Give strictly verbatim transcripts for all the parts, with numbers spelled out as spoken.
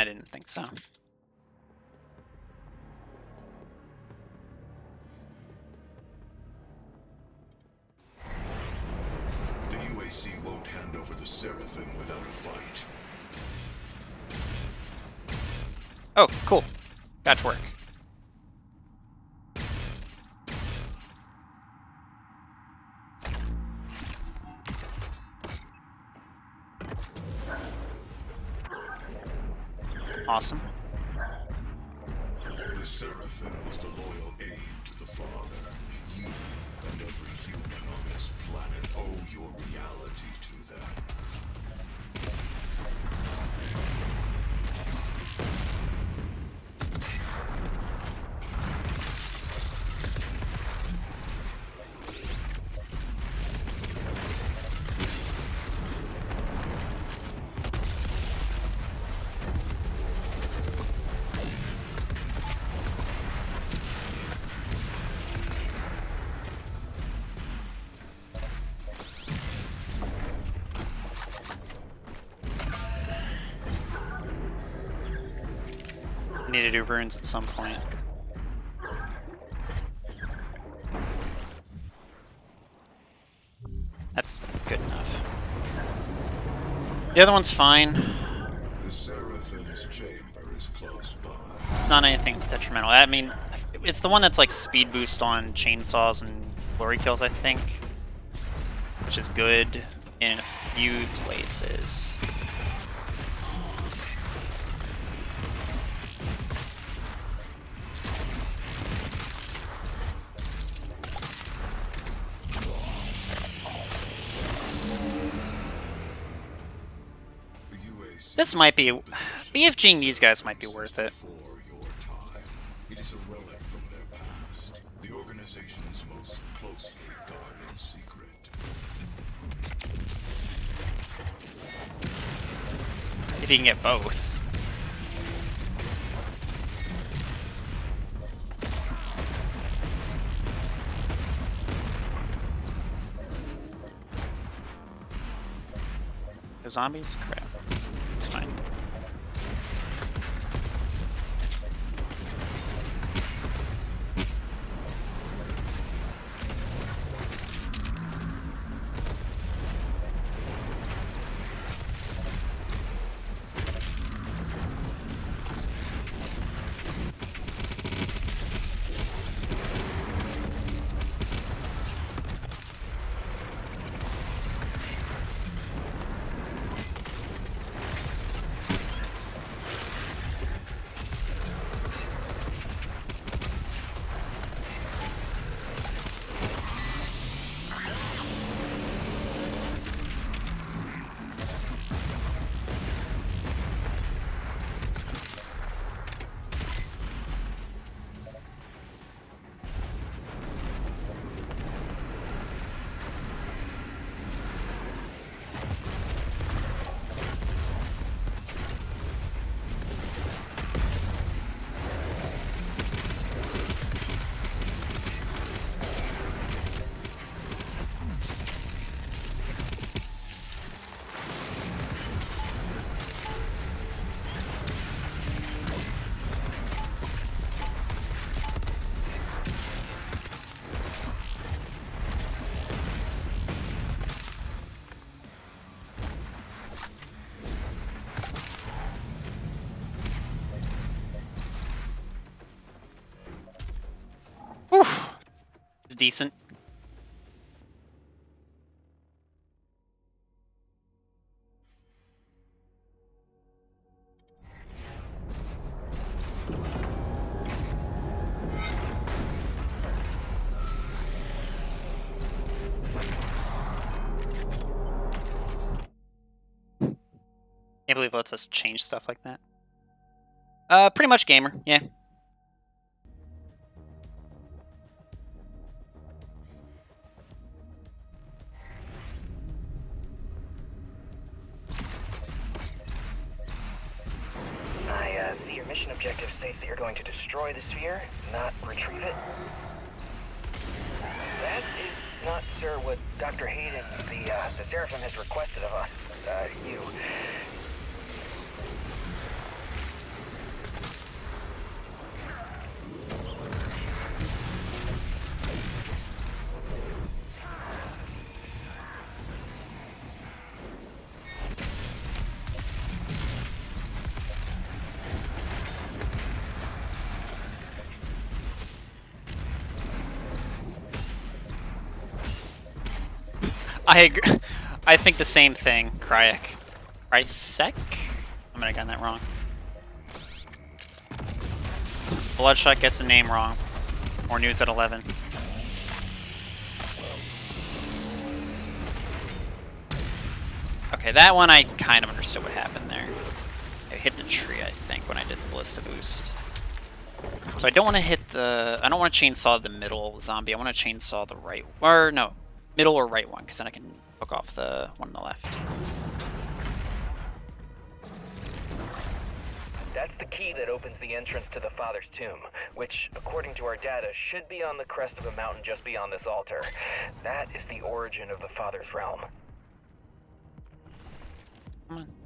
I didn't think so. The U A C won't hand over the Seraphim without a fight. Oh, cool. Got to work. Awesome. The Seraphim was the loyal aid to the Father. You and every human on this planet owe your reality to them. Need to do runes at some point. That's good enough. The other one's fine. The Seraphim's chamber is close by. It's not anything that's detrimental. I mean, it's the one that's like speed boost on chainsaws and glory kills, I think, which is good in a few places. This might be... BFGing these guys might be worth it. It is a relic from their past. The organization's most closely guarded secret. If you can get both. The zombies? Crap. It's fine. It's decent. Can't believe it lets us change stuff like that. Uh, pretty much gamer, yeah. I uh, see your mission objective states that you're going to destroy the sphere, not retrieve it. That is not, sir, what Doctor Hayden, the, uh, the Seraphim, has requested of us. Uh, you. I agree. I think the same thing, Kryek. Krysek? I might have gotten that wrong. Bloodshot gets the name wrong. More nudes at eleven. Okay, that one I kind of understood what happened there. I hit the tree, I think, when I did the Ballista boost. So I don't want to hit the... I don't want to chainsaw the middle zombie. I want to chainsaw the right... Or, no. Middle or right one, because then I can hook off the one on the left. That's the key that opens the entrance to the Father's tomb, which, according to our data, should be on the crest of a mountain just beyond this altar. That is the origin of the Father's realm. Come on.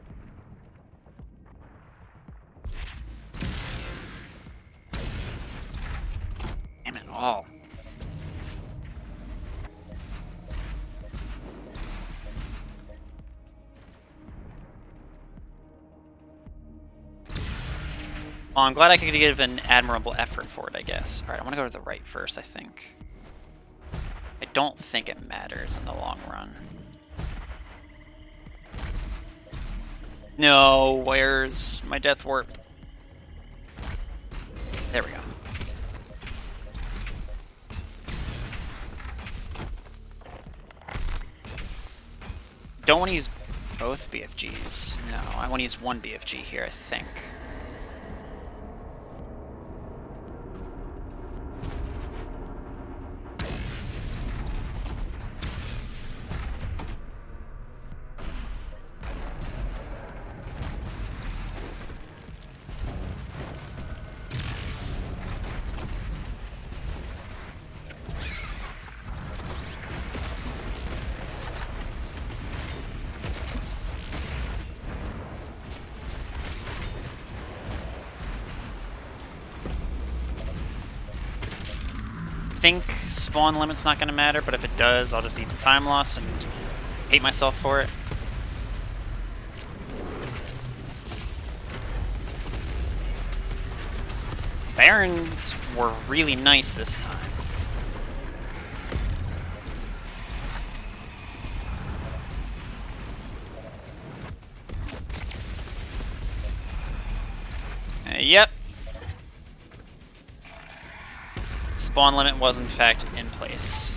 Damn it all. Well, I'm glad I could give an admirable effort for it, I guess. Alright, I want to go to the right first, I think. I don't think it matters in the long run. No, where's my death warp? There we go. Don't want to use both B F Gs. No, I want to use one B F G here, I think. I think spawn limit's not going to matter, but if it does, I'll just eat the time loss and hate myself for it. Barons were really nice this time. Uh, yep. Spawn limit was in fact in place.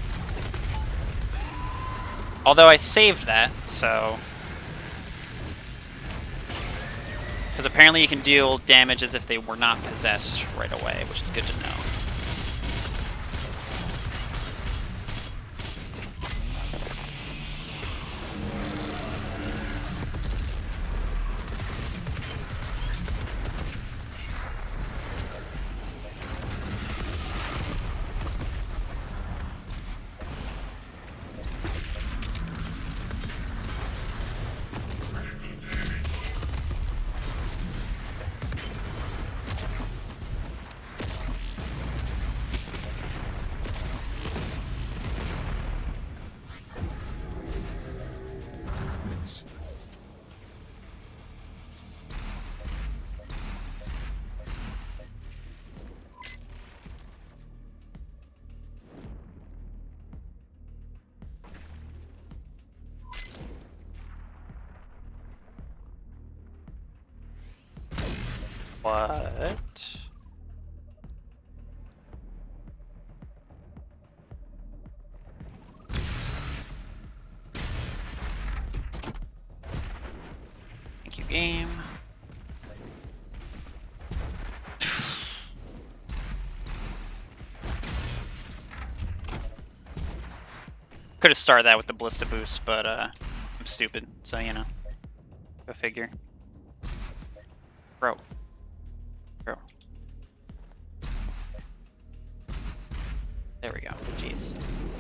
Although I saved that, so... Because apparently you can deal damage as if they were not possessed right away, which is good to know. What? Thank you, game. Could have started that with the Ballista boost, but uh, I'm stupid, so you know. Go figure. Bro. Bro. There we go. Jeez.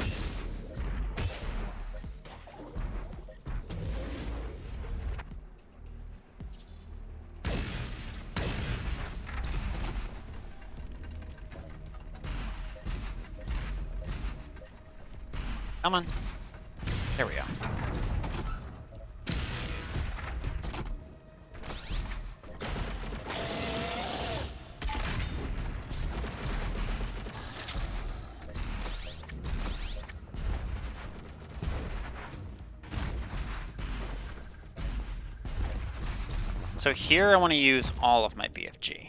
Come on. There we go. So here I want to use all of my B F G.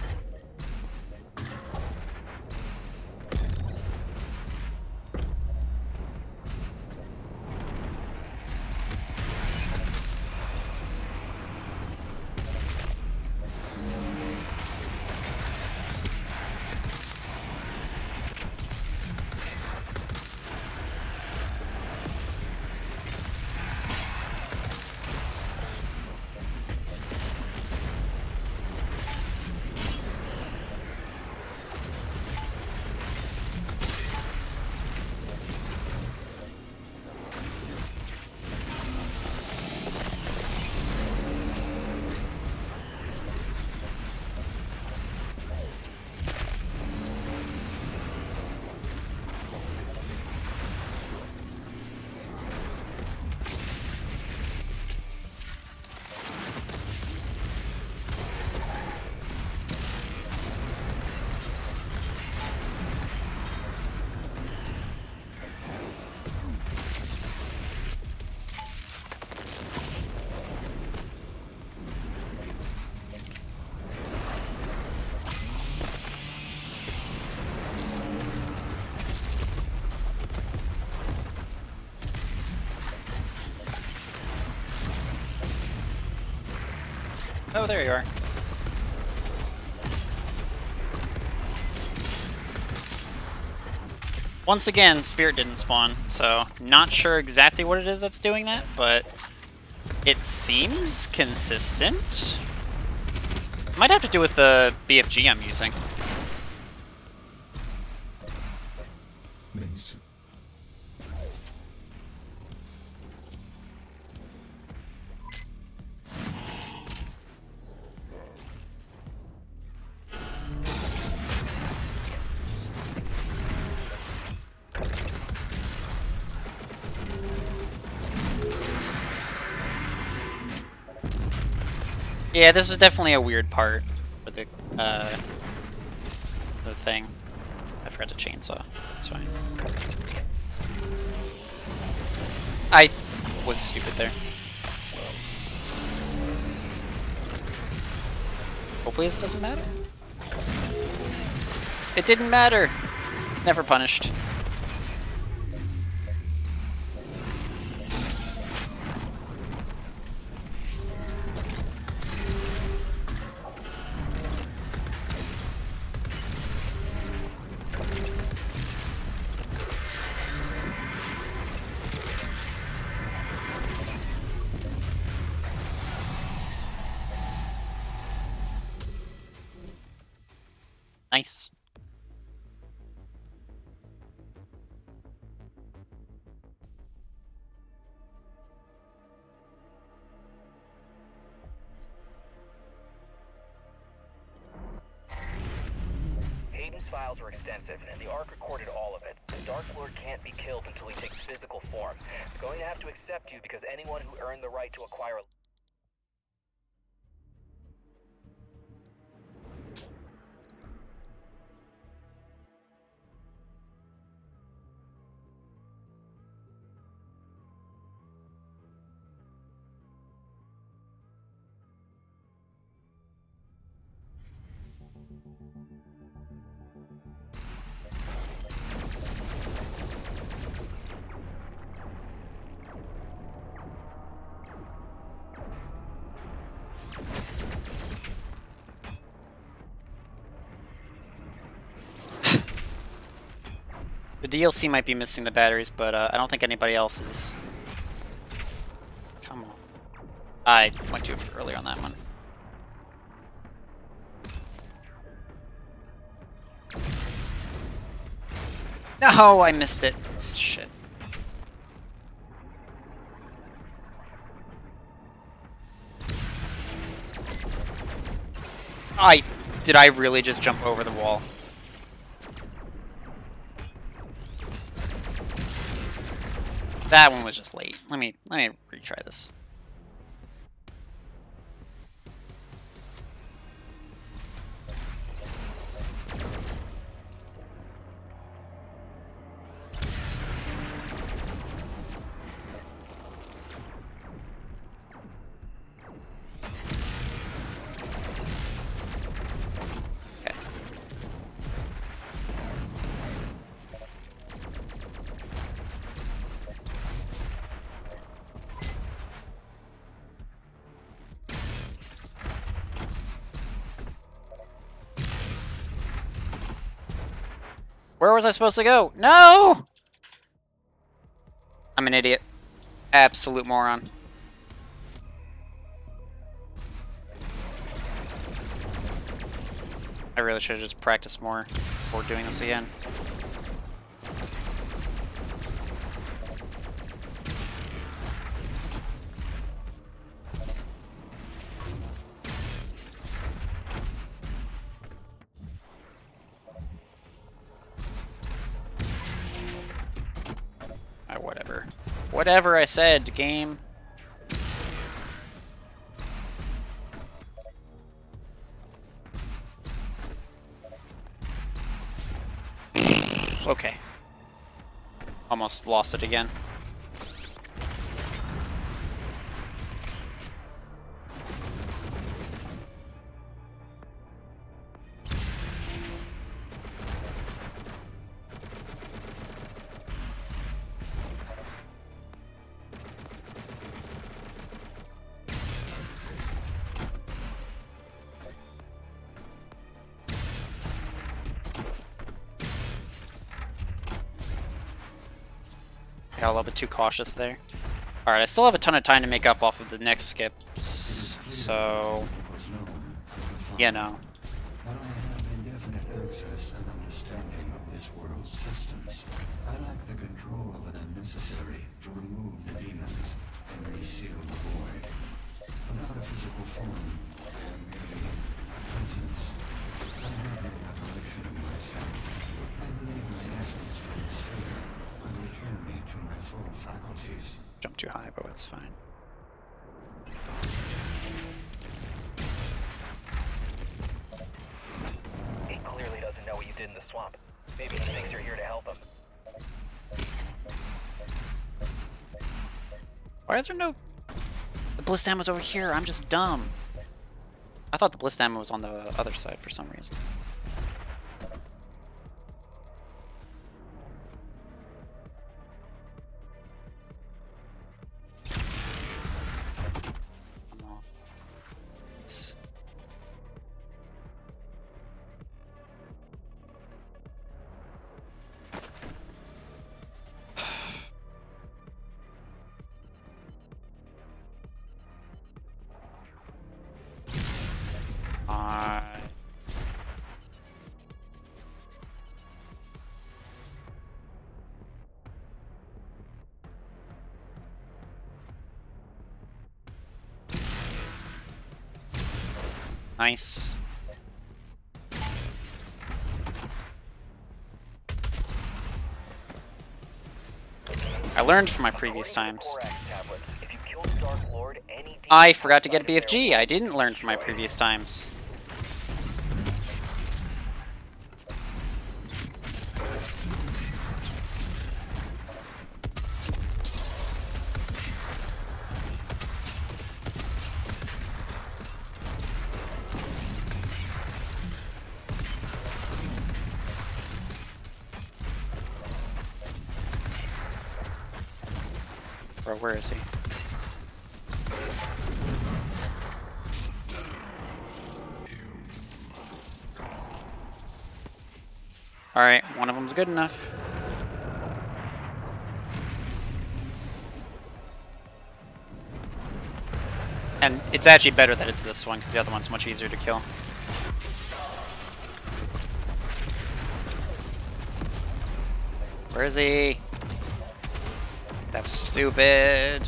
Oh, there you are. Once again, Spirit didn't spawn, so not sure exactly what it is that's doing that, but it seems consistent. Might have to do with the B F G I'm using. Mason. Yeah, this is definitely a weird part for the uh, the thing. I forgot to chainsaw. It's fine. I was stupid there. Hopefully this doesn't matter. It didn't matter. Never punished. Nice. Hayden's files are extensive, and the Ark recorded all of it. The Dark Lord can't be killed until he takes physical form. I'm going to have to accept you because anyone who earned the right to acquire a The D L C might be missing the batteries, but uh, I don't think anybody else is. Come on. I went too early on that one. No, I missed it. Shit. I did I really just jump over the wall? That one was just late. Let me let me retry this. Where was I supposed to go? No! I'm an idiot. Absolute moron. I really should have just practiced more before doing this again. Ah, whatever. Whatever I said, game. Okay. Almost lost it again. Got a little bit too cautious there. Alright, I still have a ton of time to make up off of the next skips, so... you know. But I have indefinite access and understanding of this world's systems. I lack the control over them necessary to remove the demons and reseal the void. Without a physical form, I am merely a presence. I have no recollection of myself. I believe my essence from the sphere will return me to my full faculties. Jump too high, but it's fine. He clearly doesn't know what you did in the swamp. Maybe he thinks you're here to help him. Why is there no... The bliss ammo's over here, I'm just dumb. I thought the bliss ammo was on the other side for some reason. Nice. I learned from my previous times. I forgot to get a B F G. I didn't learn from my previous times. Bro, where is he? Alright, one of them's good enough. And it's actually better that it's this one, because the other one's much easier to kill. Where is he? That was stupid.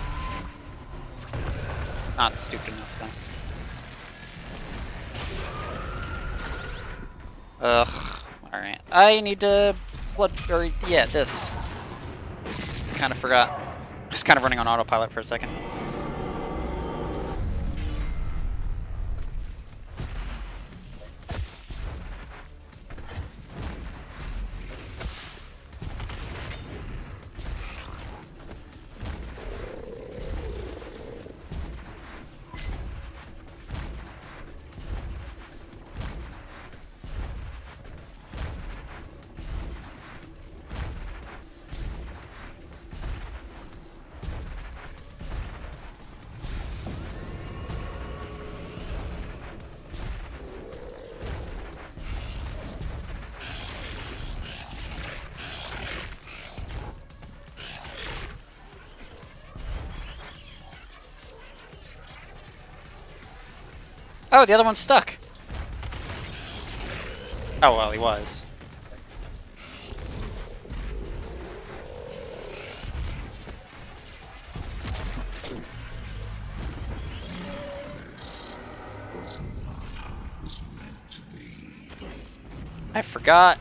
Not stupid enough, though. Ugh. Alright. I need to blood or yeah, this. Kinda forgot. I was kind of running on autopilot for a second. Oh, the other one's stuck. Oh, well, he was. I forgot.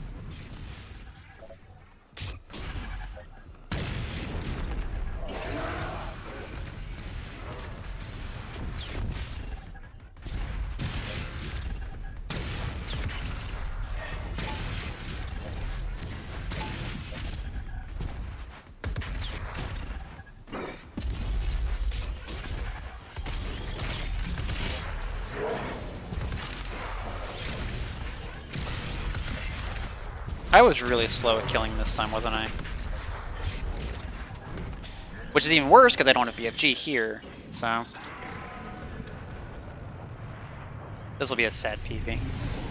I was really slow at killing this time, wasn't I? Which is even worse because I don't have B F G here, so... This will be a sad P V.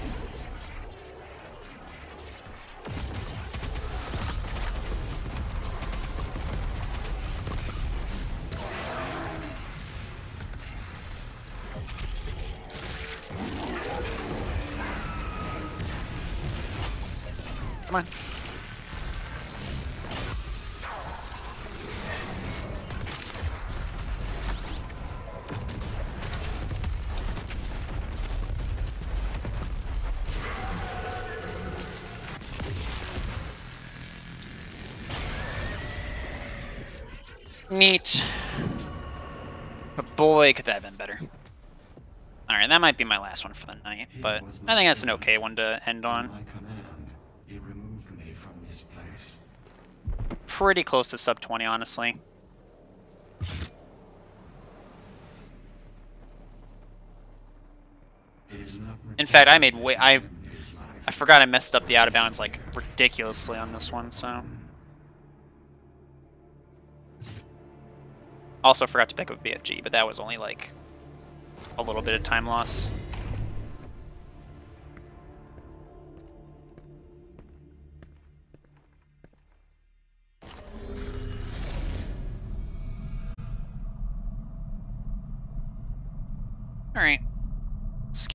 Come on. Neat. But boy, could that have been better. Alright, that might be my last one for the night, but I think that's an okay one to end on. My command, he removed me from this place. Pretty close to sub twenty, honestly. It is not In fact, I made way... I, his life. I forgot I messed up the out of bounds, like, ridiculously on this one, so... Also forgot to pick up B F G, but that was only, like, a little bit of time loss. Alright.